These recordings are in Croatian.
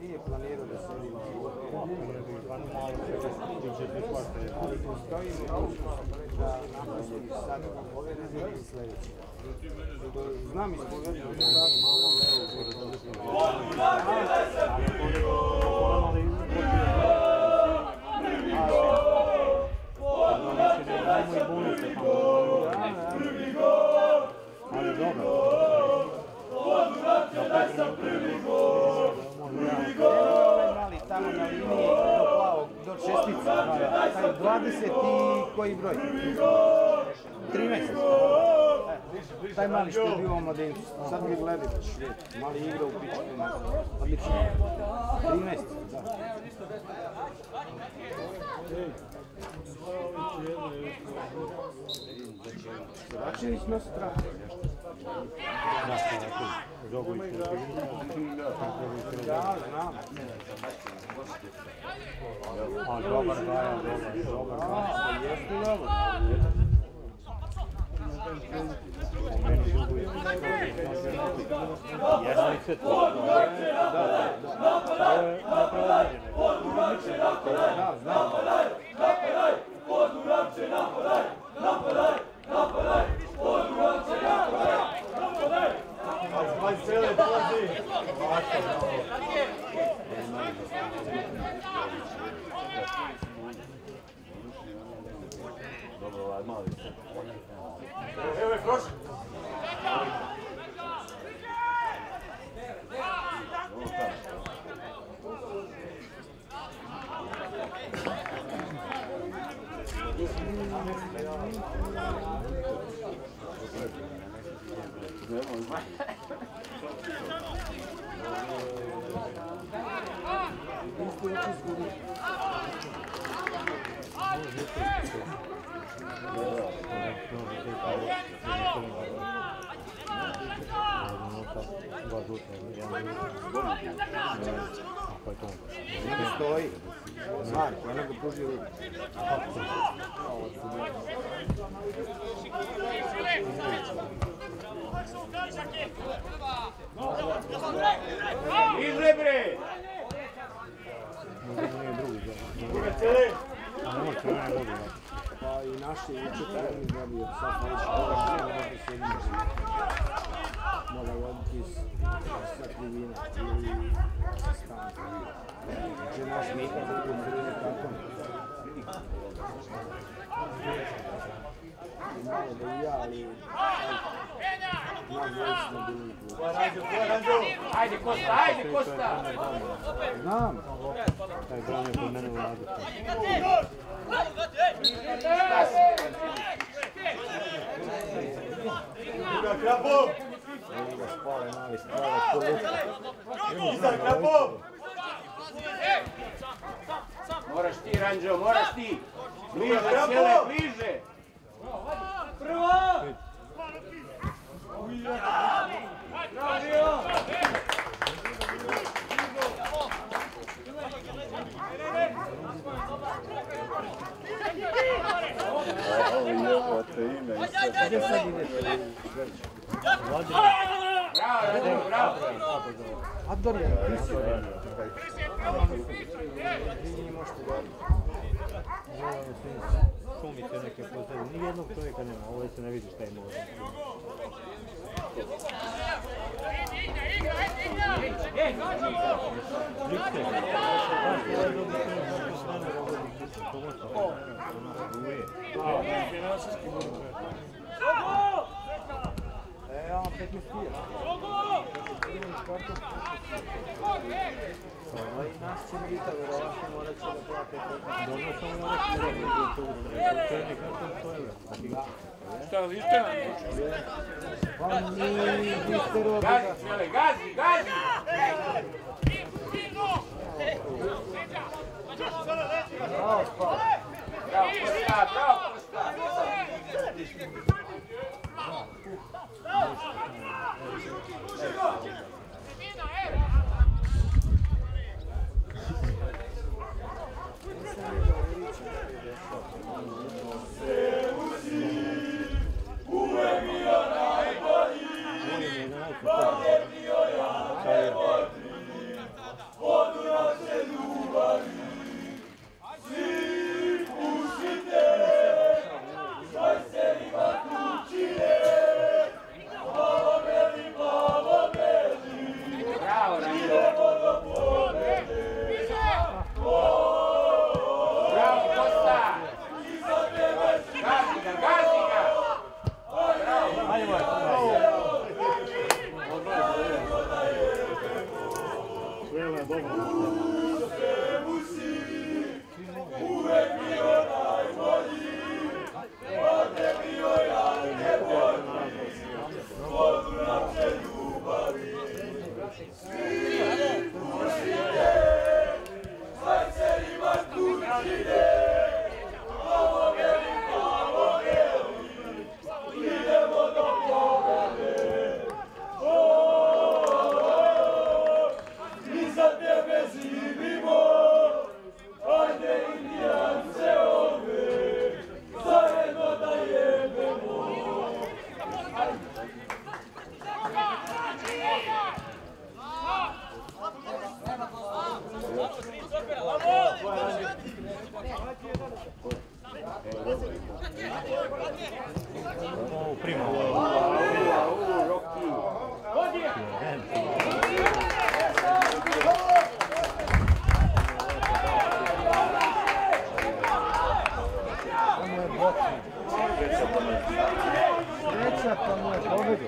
nije planirao da se vidimo. Ali postoji mogućnost da napusti sad povedati i sljedeći. Znam ispovedati da je malo levo. Ali dobro. Mali tamo na liniji do plavog, do šestica. Taj 20 i koji broj? 13. Taj mali što je bio u Mladencu. Sad mi gledaj, mali igra u pičku. Odlično. 13, da. Račinić nosi traktor. Da, znam. A dobar Gaja, dobar Gaja. Jeste dobro. Po meni duguje. Jesnice to. Da. To je neprelađene. Da, znam. Dobro, ovaj mali. Evo je prošli. Ne stoji. Znam, ko nego pružio ruku. Iže bre! Druga cijeli! Pa i naši juče termin dobio, sad neće toga što ne da se jedimo. Mora voditi sa krivina ili sa stanka. Gdje naš Mika bude krivine tako. Malo da i ja, ali... Ajde Kosta, ajde Kosta! Znam! Taj branio kod mene u radu. Druga Krapov! Spale, mali spale, poluka. Iza Krapov! Moraš ti, Ranđo, moraš ti! Bliže, Bravo! sjele, bliže! Prvo! Gdje sad ideš? Bravo, Ranđo, bravo! A Dorijan, ti si? Vi možete govoriti. Šumice neke pozadnje. Nijednog čovjeka nema, ovdje se ne vidi šta je može. Ja vam 15 pije. Nas će Mita verovatno morat će da plate 15. Dobro samo da rekli to je nekako 100 evra. Šta, vidite nam? Pa mi biste robi da... Gazi, sjele, gazi, gazi! Bravo, spao. Bravo, Kosta, bravo, Kosta! Vela je dobro. Uvek bio najbolji, od te bio ja ne bolji, vodu naše ljubavi. Svi mušine, sajcerima tučine, plavo beli, idemo do pobede. Mi za tebe živimo, ajde Indijance ove, zajedno da jebemo. Prima. Sreća pa mu je pobedio.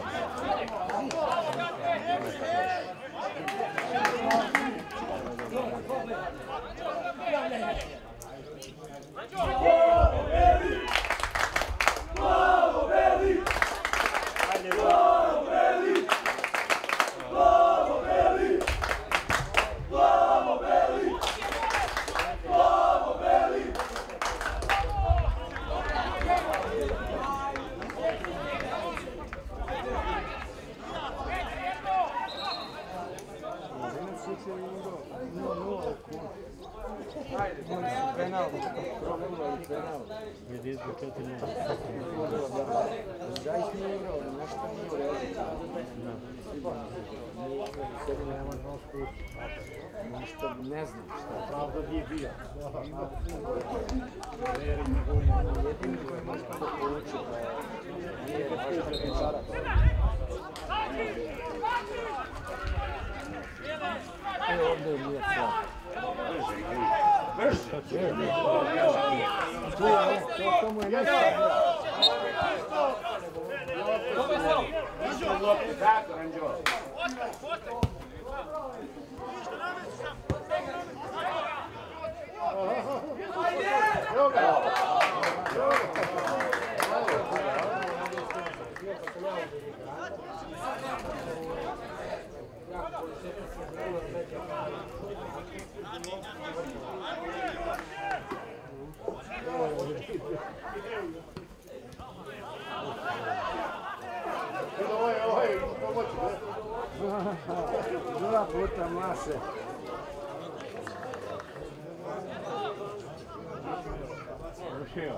Plavo beli, plavo beli, plavo beli, plavo beli, plavo beli. Penal, penal. Vidi izbog 4-0. Zaista nije igrao, nešto nije u redu. Sebi nema nož kući. Ništa ne znam šta. Pravda gdje je bio. Jedini koji može da povuče, nije rečara. Evo ovdje je nije sva. To mu je nešto. Tako, Ranđo. Dva puta mase. Rušio.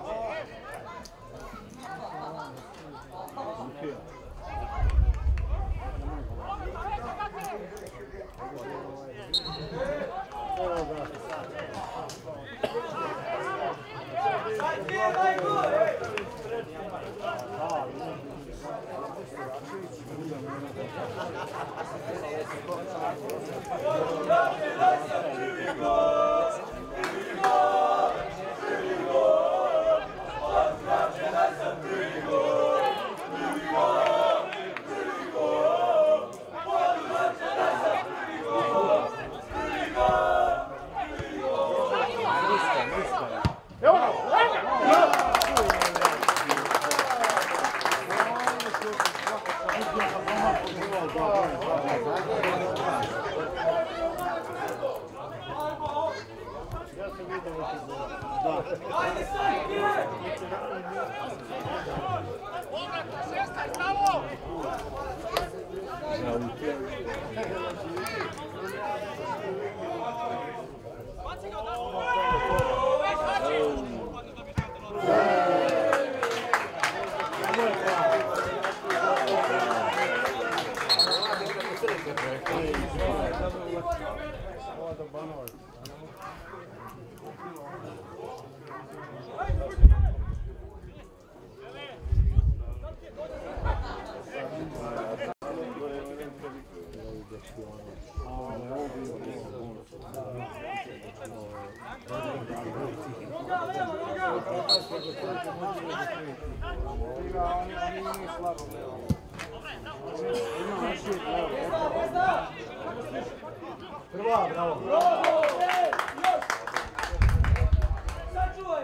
Prva, bravo. Bravo, još! Sačuvaj!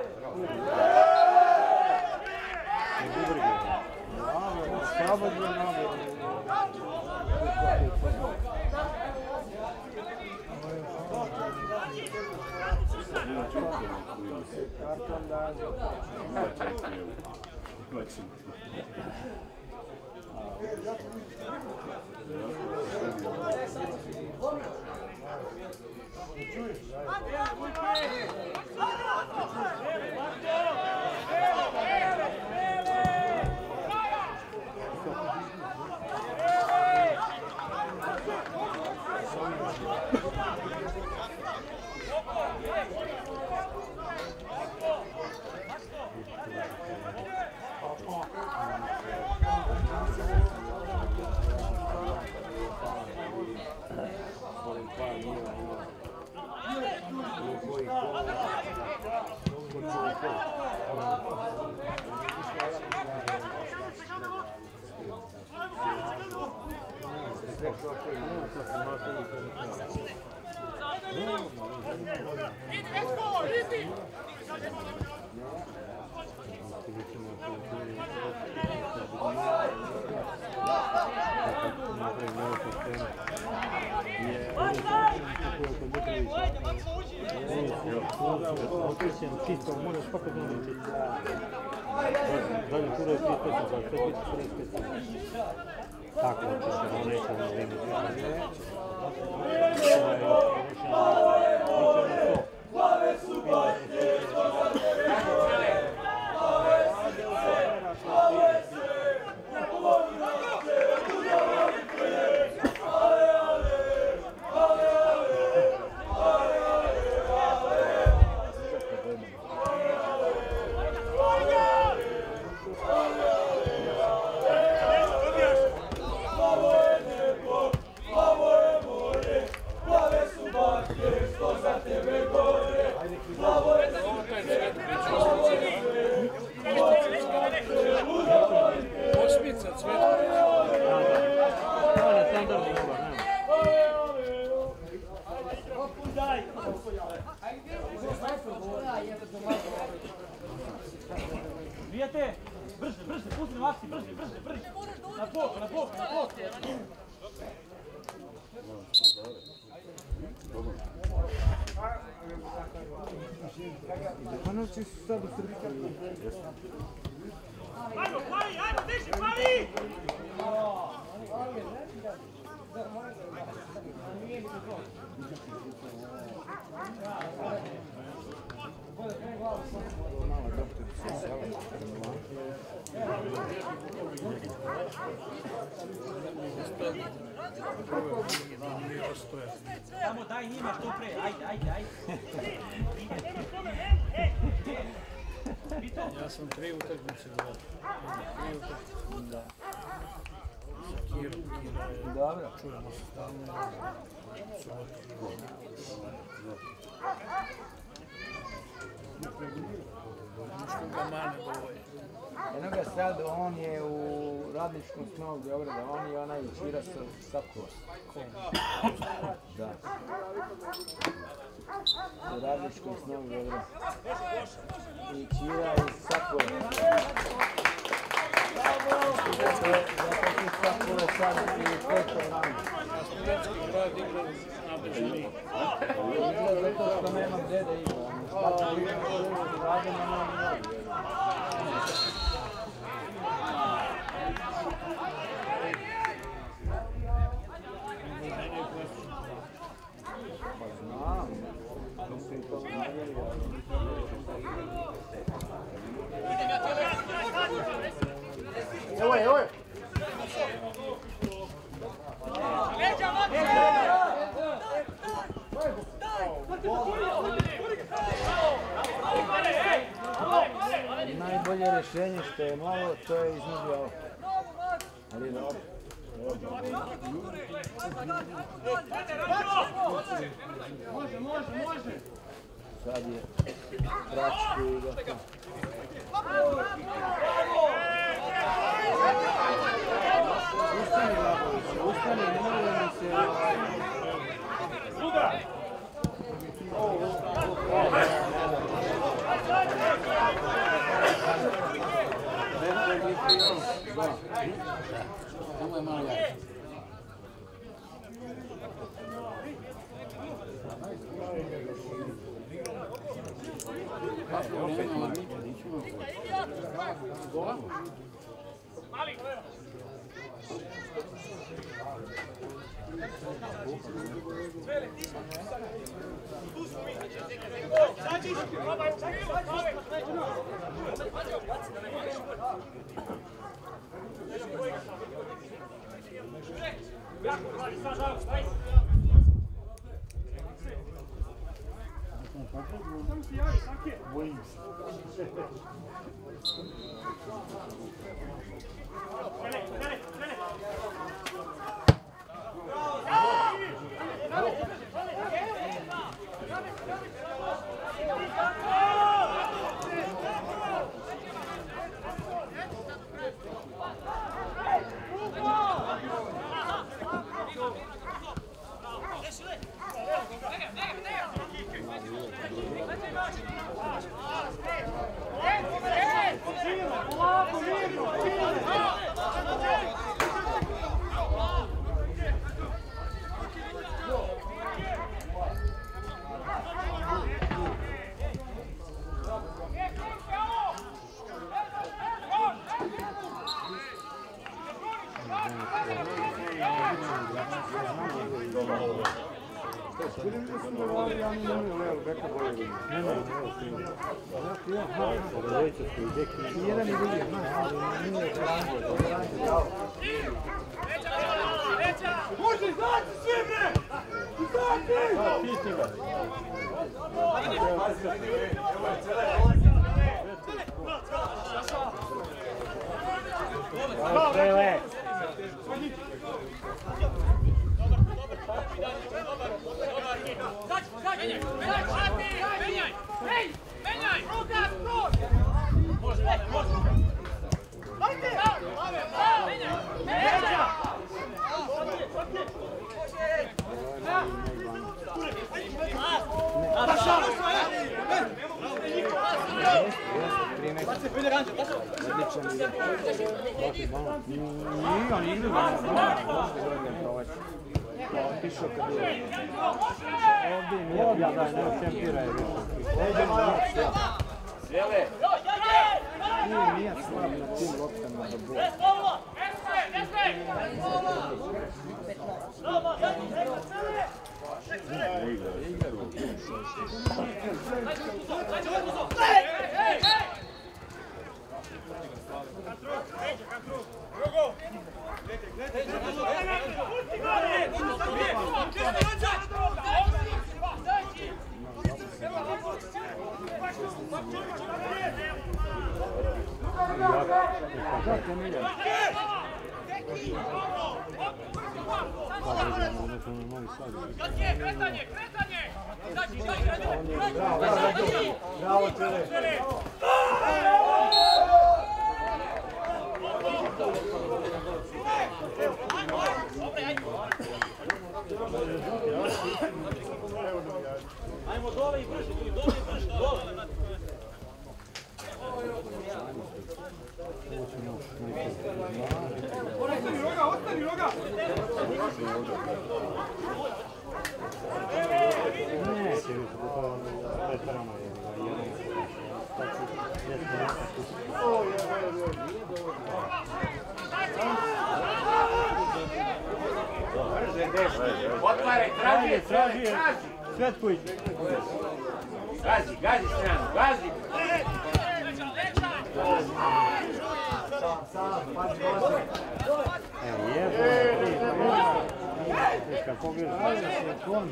Slobodno noge. Karton daže. Tako, on neće na vrijeme. Glave su batke, što za tebe gore. Osmica, cveta. On je standardni uvar, nema. Vijete, brže, pusti na akciji, brže. Na bok. Panovci su sad u Srpskoj. Ajmo, diži, plavi! Samo daj njima što pre, ajde. Ja sam 3 utakmice gledao. 3 utakmice, da. Kiro je... Dobro. Čujemo se stalno. Što ga mane dovoje. Jednoga sad, on je u radničkom snovu Beograda, on je onaj Čira Sapkova. Da. U radničkom snovu Beograda. I Čira iz Sapkova. Zato ti Sapkova sad u petoj rangu. A studentski grad igra na Bežini. Igra zato što nema gdje da igra. Tako igra u gradu, nema ni radi. Evo je. Najbolje rješenje što je malo, to je iznudio ovo. Ali dobro. Može. Sad je Bračko i gotovo. Ustani, Labović, ustani, ne može mi se... Ajmo dole i brže, dole i brže, dole. Ostani roga! Otvaraj, traži! Svetković. Gazi stranu, gazi! Kako gledaš?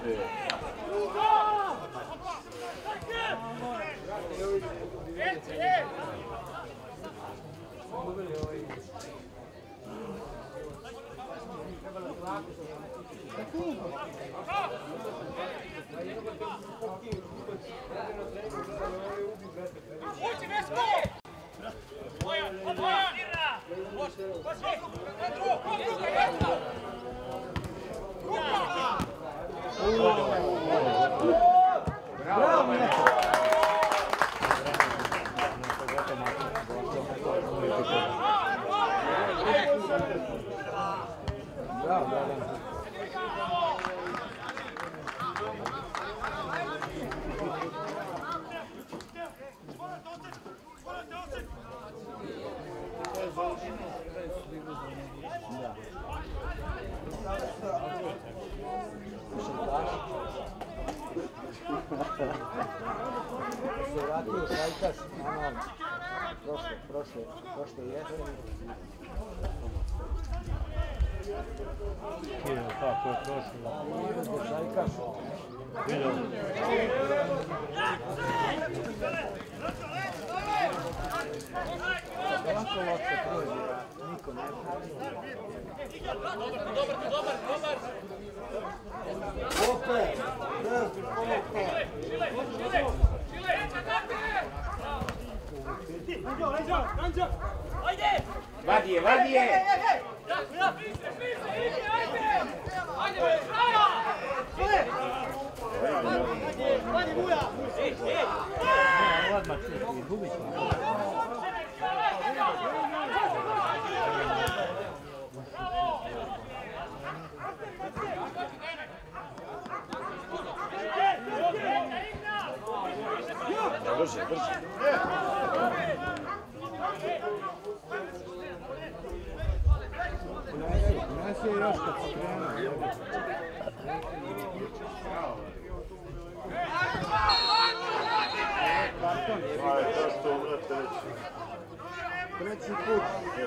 Bravo, se vratio u Šajkaš, prošle jeseni. Kako je prošlo? U Šajkaš. Ovako lopta prođe, niko ne Dobar. Opet! Vadi je! Brže. Unesi je još kad se krenuo. Treći put.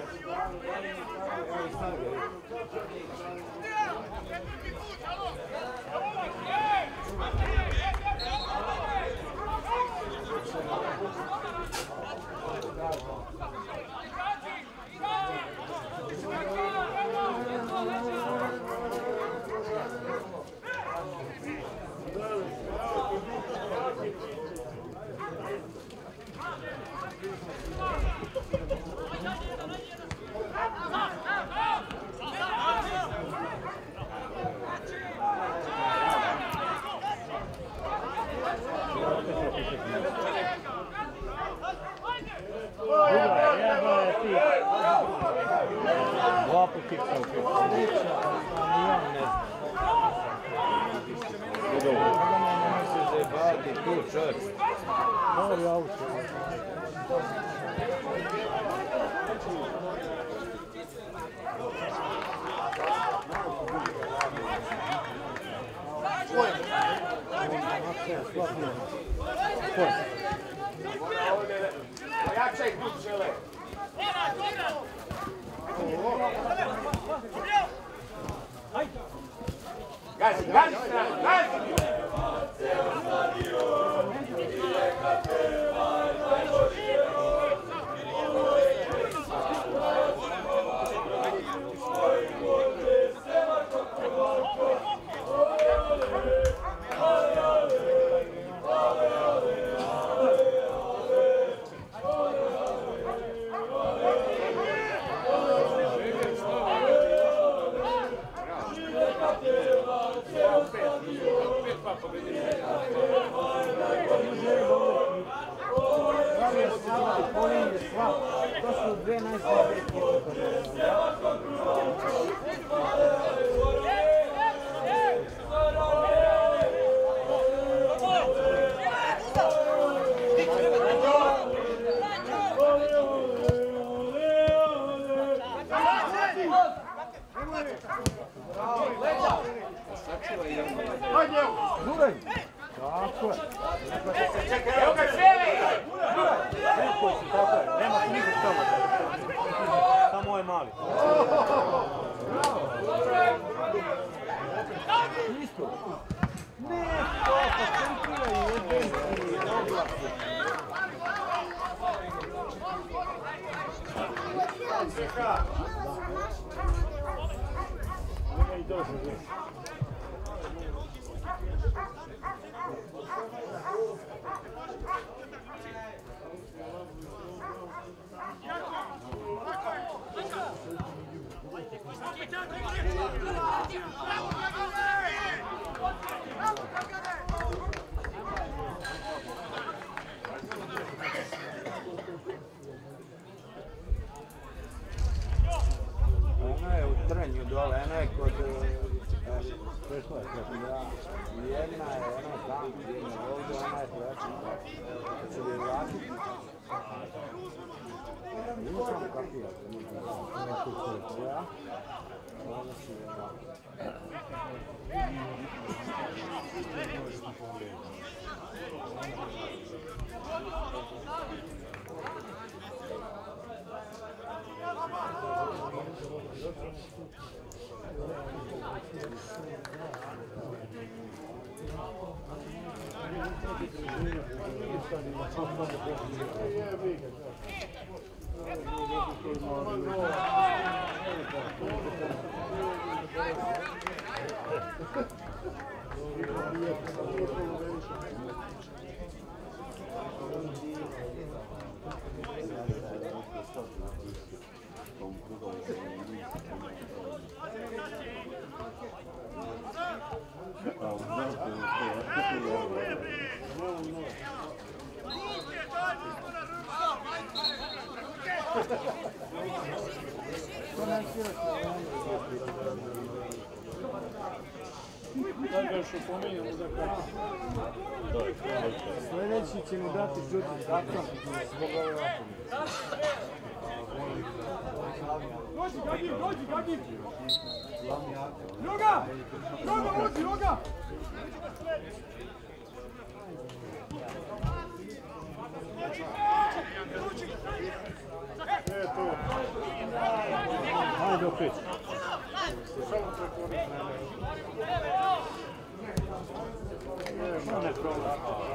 Jačaj klub žele. Gazi stranu, gazi! To su dve najslabije ekipe. Guraj! Tako je. Evo ga cijeli! Tako je, nema se nikog tamo. Samo je mali. Isto. jebe to, pa centriraj, jebe ti, oglasi. Ona je u Trnju dole, ona je kod... Jedna je ona tamo, jedna ovdje, ona je treća. Hoće li je vratiti? Nisam kapio, nešto se ja. Ona će je Sljedeći će mu dati žuti zakon zbog ove opomene. Dođi, Gagi! Joga! Uđi, Joga! Hajde opet. Ne problem.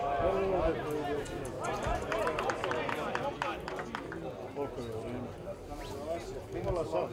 Koliko je vrijeme? Pola sata.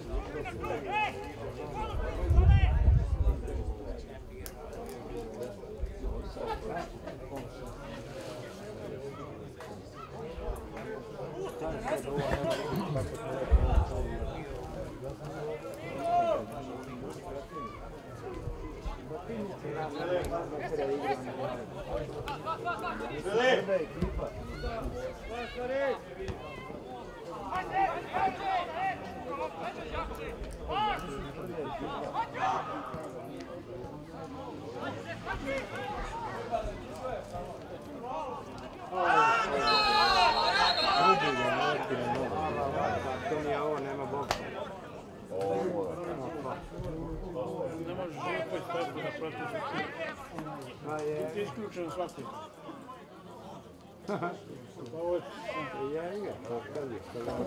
To mi je ovo, nema boksa. Ne možeš živjeti tako naprotiv. Ti je isključeno svaki. Ovo je... Ja igra, to kada je, kada je.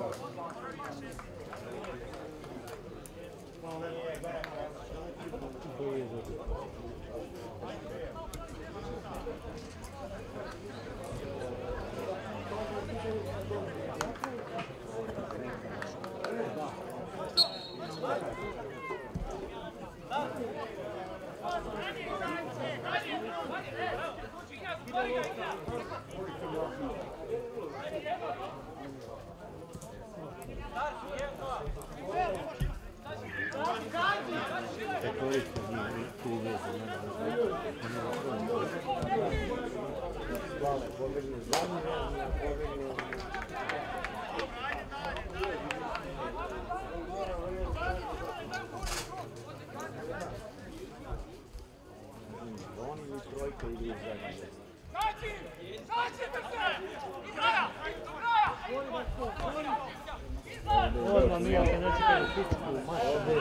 Odmah mi ako ne čekaju pičku u maču.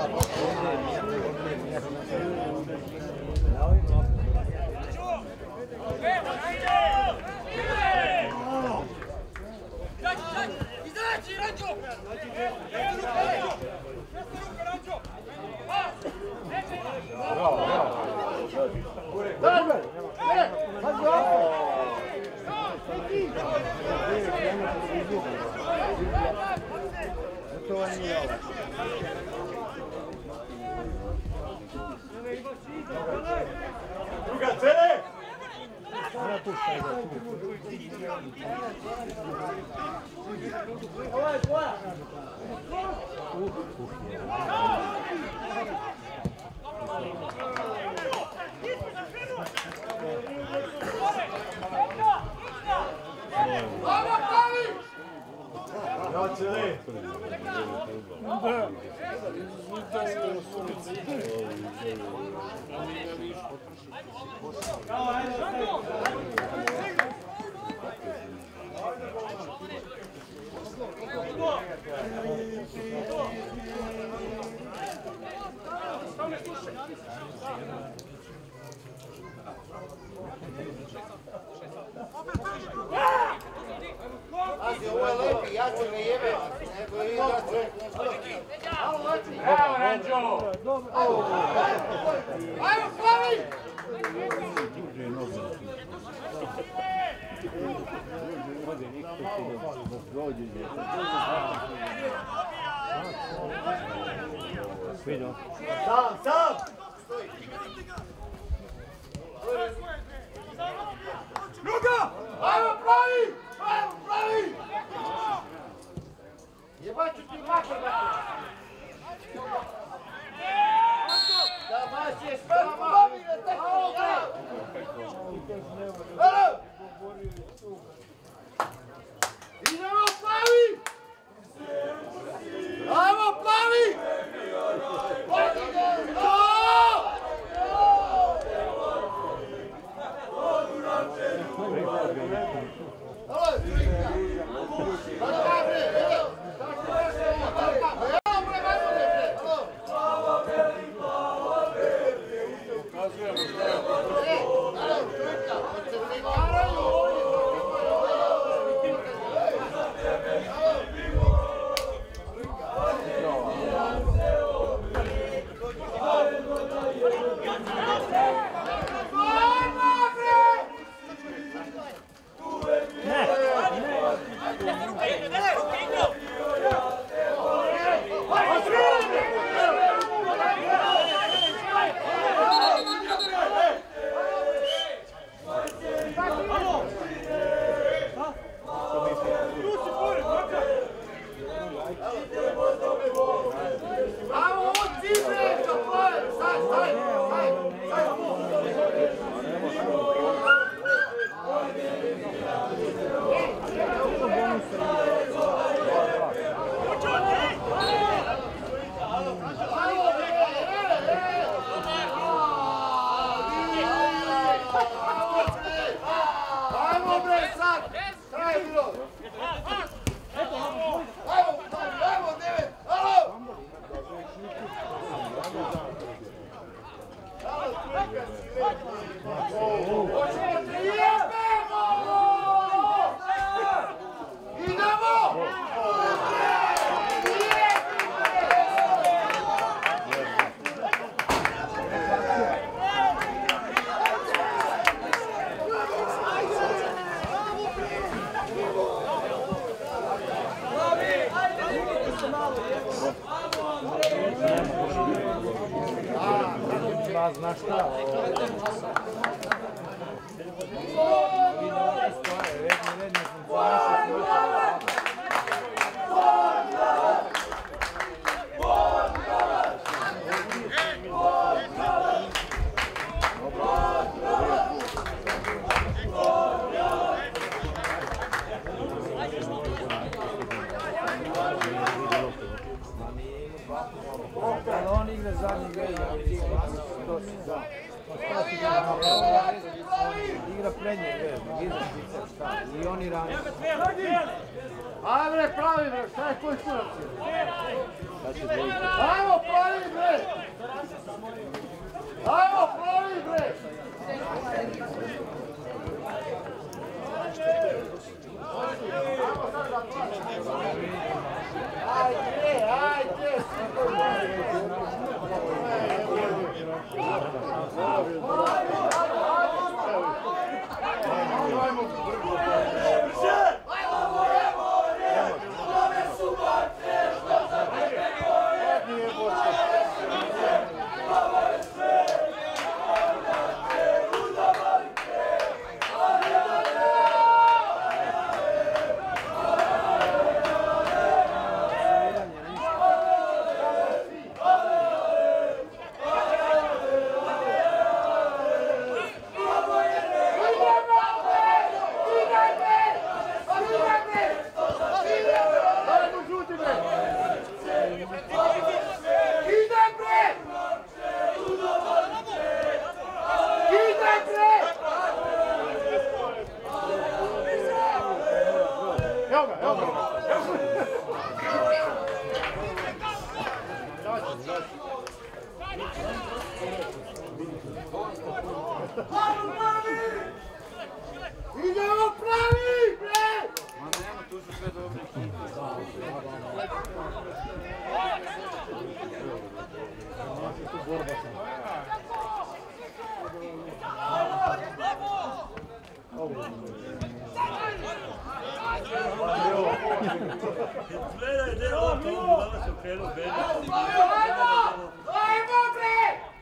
Izađi, Ranđo! Bravo, bravo. Druga C! Ovo je tvoja! Ovo je lepi, ja ću ga jebe, nego i da će... Bravo, Ranđo! Ajmo, Plavi! Sam! Druga! Ajmo, Plavi! Ajmo, Plavi! Jebat ću ti makar, da baš je sve Plavi na tehnika! Idemo, Plavi! Ajmo, Plavi! Znaš šta? On igra zadnji grej, igra prednji grej, i oni rani. Ajmo bre, Plavi bre, šta je koji kurac? Ajmo, Plavi bre! Ajmo, Plavi bre! Ajde, ajde! Idaj bre! Idaj bre! Evo ga, evo ga. Idemo pravi, bre! Ma nema, tu su sve dobri. Gledaj, gdje je ovo, danas je krenuo Beni. Ajmo bre!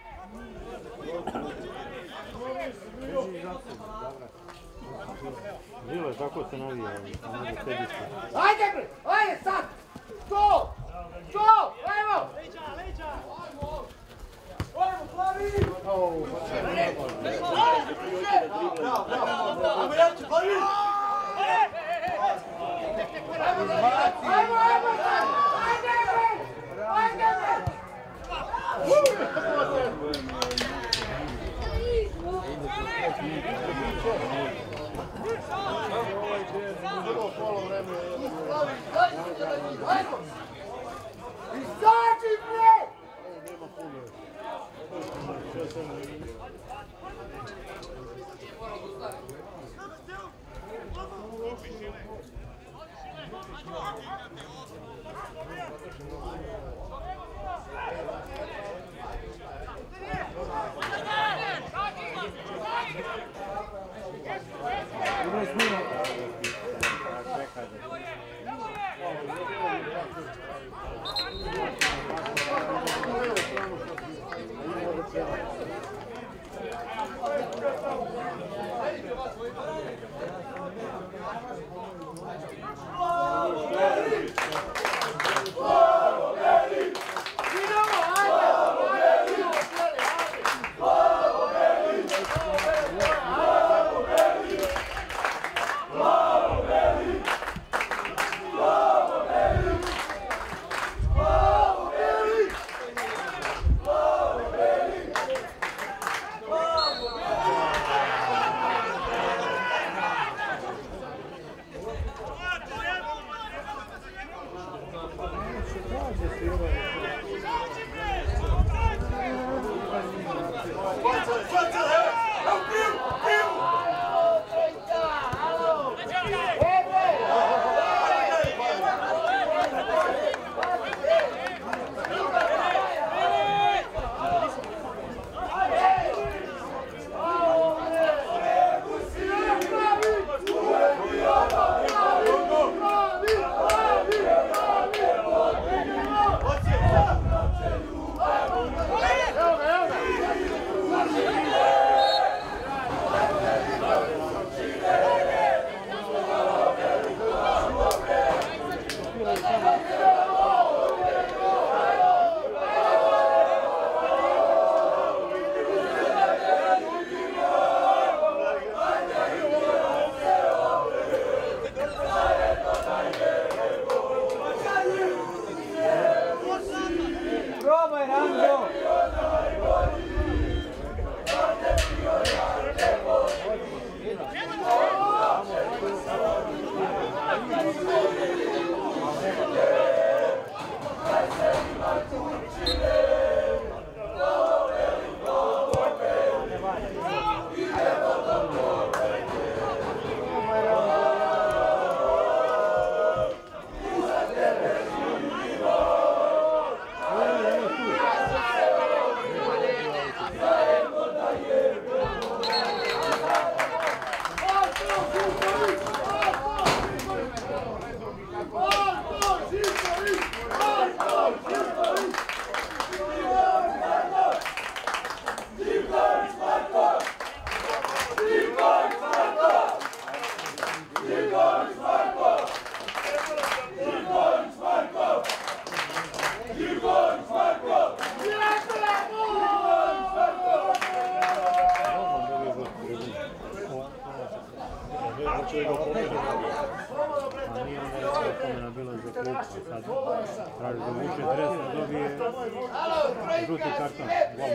Žile, kako se navija? Ajde bre! Ajde sad! Stop! Stop! Ajmo! Ajmo pravi! Ajmo jače, pravi! Ajmo, ajmo sad! Ajde bre! Ajde bre! Ajmo! Izađi bre! sad traži da vuče dres, da dobije žuti karton.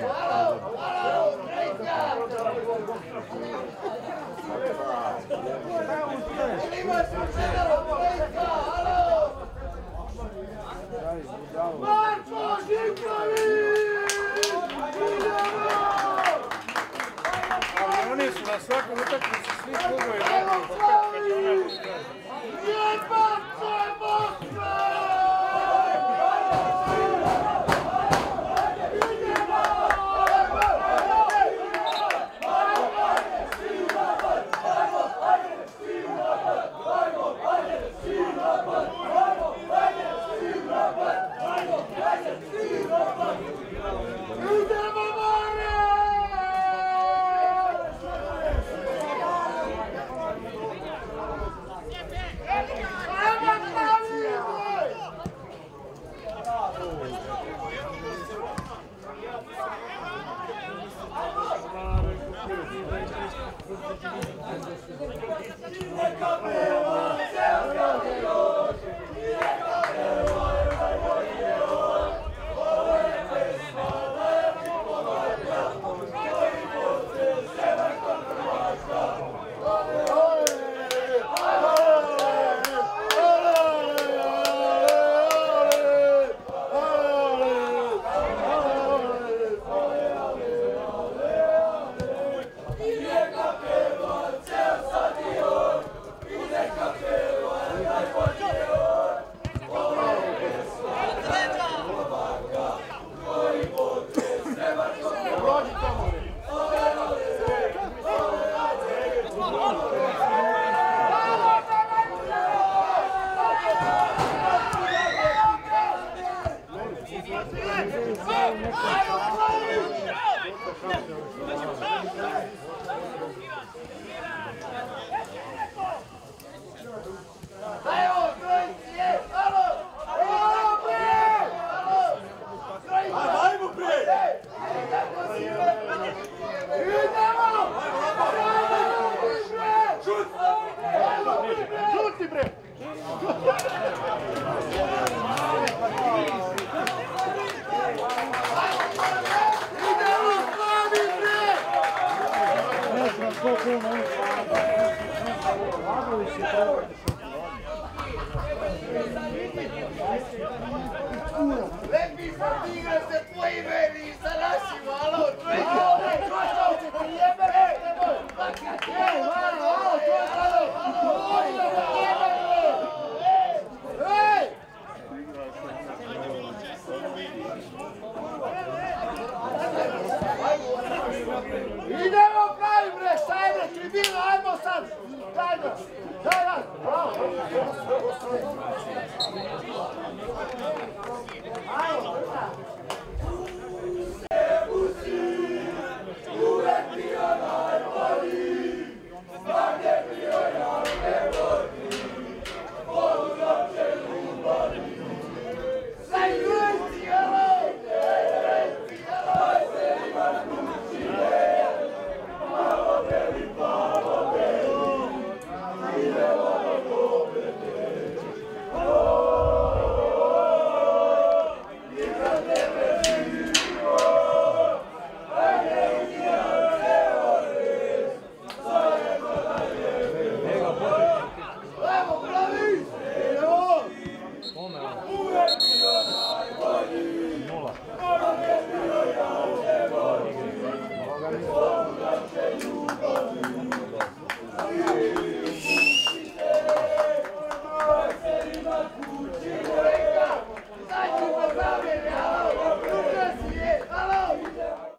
Ali oni su na svakom utakmici svi klubovi radili po 5 kartona. Let me forgive the flavor!